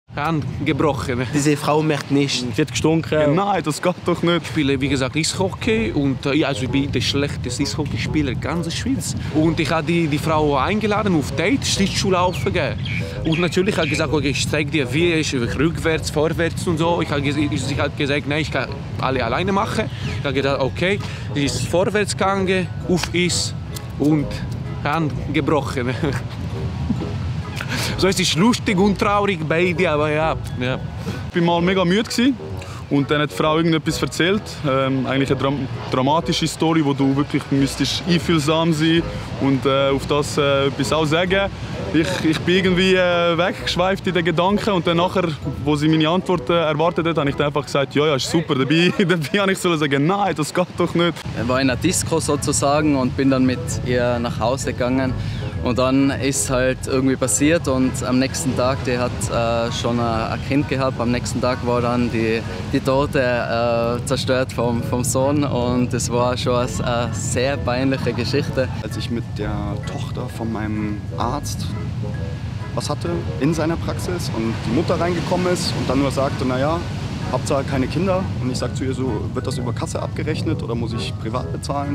Hand gebrochen. Diese Frau merkt nicht. Sie hat gestunken. Nein, das geht doch nicht. Ich spiele, wie gesagt, Eishockey und also ich bin der schlechteste Eishockeyspieler in ganz der Schweiz. Und ich habe die Frau eingeladen auf Date, Schlittschuhlaufen gehen. Und natürlich habe ich gesagt, okay, ich zeige dir, wie ich rückwärts, vorwärts und so. Ich habe gesagt, nein, ich kann alle alleine machen. Ich habe gesagt, okay, sie ist vorwärts gegangen, auf Eis und Hand gebrochen. So, es ist lustig und traurig beide, aber ja. Ich war mal mega müde und dann hat die Frau irgendetwas erzählt. Eigentlich eine dramatische Story, wo du wirklich müsstest einfühlsam sein und auf das etwas auch sagen. Ich bin irgendwie weggeschweift in den Gedanken und dann nachher, wo sie meine Antwort erwartet hat, habe ich dann einfach gesagt, ja, ist super. Dabei habe ich sagen, nein, das geht doch nicht. Ich war in einer Disco sozusagen und bin dann mit ihr nach Hause gegangen. Und dann ist halt irgendwie passiert und am nächsten Tag, die hat schon ein Kind gehabt, am nächsten Tag war dann die Tote zerstört vom Sohn und es war schon eine sehr peinliche Geschichte. Als ich mit der Tochter von meinem Arzt was hatte in seiner Praxis und die Mutter reingekommen ist und dann nur sagte, naja, Hauptsache keine Kinder und ich sage zu ihr so, wird das über Kasse abgerechnet oder muss ich privat bezahlen?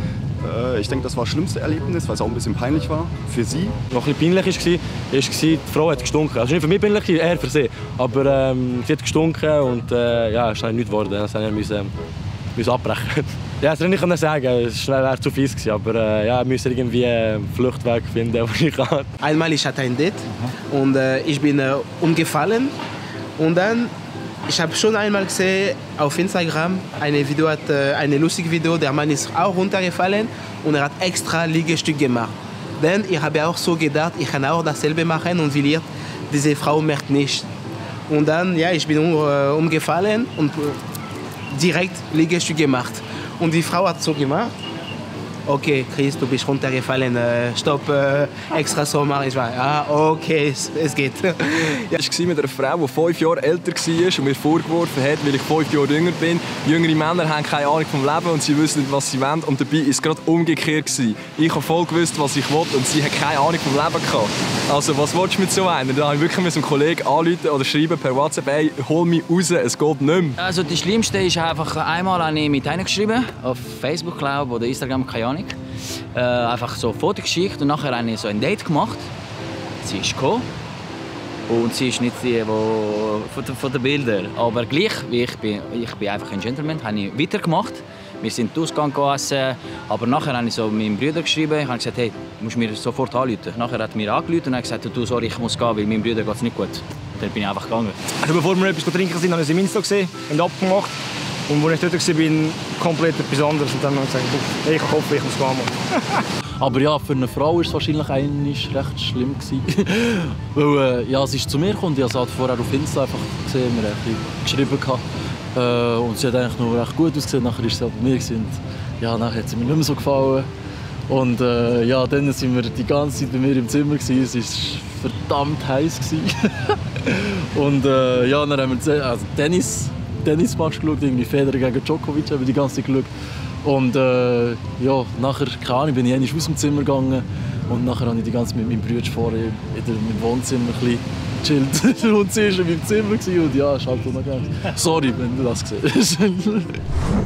Ich denke, das war das schlimmste Erlebnis, weil es auch ein bisschen peinlich war für sie. Was ein bisschen peinlich war, die Frau hat gestunken. Also nicht für mich peinlich, eher für sie. Aber sie hat gestunken und ja, es ist nichts geworden. Das musste ich abbrechen. Ja, das kann ich nicht sagen, es wäre zu fies gewesen. Aber ja, wir müssen irgendwie einen Fluchtweg finden, den ich kann. Einmal ich hatte ein Date und ich bin umgefallen und dann ich habe schon einmal gesehen auf Instagram ein lustiges Video, der Mann ist auch runtergefallen und er hat extra Liegestück gemacht. Denn ich habe auch so gedacht, ich kann auch dasselbe machen und diese Frau merkt nicht. Und dann, ja, ich bin umgefallen und direkt Liegestück gemacht. Und die Frau hat so gemacht. Okay, Chris, du bist runtergefallen, stopp, extra so machen. Ich war, ja, okay, es geht. Ich war mit einer Frau, die 5 Jahre älter war und mir vorgeworfen hat, weil ich 5 Jahre jünger bin. Jüngere Männer haben keine Ahnung vom Leben und sie wissen nicht, was sie wollen. Und dabei war es gerade umgekehrt. Ich habe voll gewusst, was ich wollte und sie hat keine Ahnung vom Leben gehabt. Also, was willst du mit so einer? Da habe ich wirklich einem Kollegen anrufen oder schreiben per WhatsApp, hey, hol mich raus, es geht nicht mehr. Also, das Schlimmste ist einfach, einmal habe ich mit einer geschrieben, auf Facebook, glaube ich, oder Instagram, keine Ahnung. Einfach so ein Foto geschickt und nachher habe ich so ein Date gemacht. Sie ist gekommen und sie ist nicht die von den Bildern. Aber gleich, wie ich bin einfach ein Gentleman, habe ich weitergemacht. Wir sind ausgegangen essen, aber nachher habe ich so meinem Bruder geschrieben. Ich habe gesagt, hey, du musst mir sofort anrufen. Nachher hat er mir angerufen und hat gesagt, du, sorry, ich muss gehen, weil meinem Bruder geht es nicht gut. Dann bin ich einfach gegangen. Also bevor wir etwas trinken sind, habe ich sie im Insta gesehen und abgemacht. Und als ich dort war, komplett etwas anderes. Und dann habe ich gesagt, hey, ich habe Kopf, ich muss gehen. Aber ja, für eine Frau war es wahrscheinlich recht schlimm. Weil ja, sie ist zu mir gekommen, ich habe es vorher auf Insta einfach gesehen, wir haben ein bisschen geschrieben. Und sie hat eigentlich noch recht gut ausgesehen, nachher war sie bei mir. Und ja, nachher hat sie mir nicht mehr so gefallen. Und ja, dann waren wir die ganze Zeit bei mir im Zimmer. Es war verdammt heiß. Und ja, dann haben wir Tennismatch geschaut, irgendwie Federer gegen Djokovic, habe ich die ganze Zeit geschaut. Und ja, nachher, keine Ahnung, bin ich einmal aus dem Zimmer gegangen und nachher habe ich die ganze Zeit mit meinem Bruder vorher in meinem Wohnzimmer ein bisschen gechillt. Und sie war in meinem Zimmer und ja, es ist halt unangenehm. Sorry, wenn du das siehst.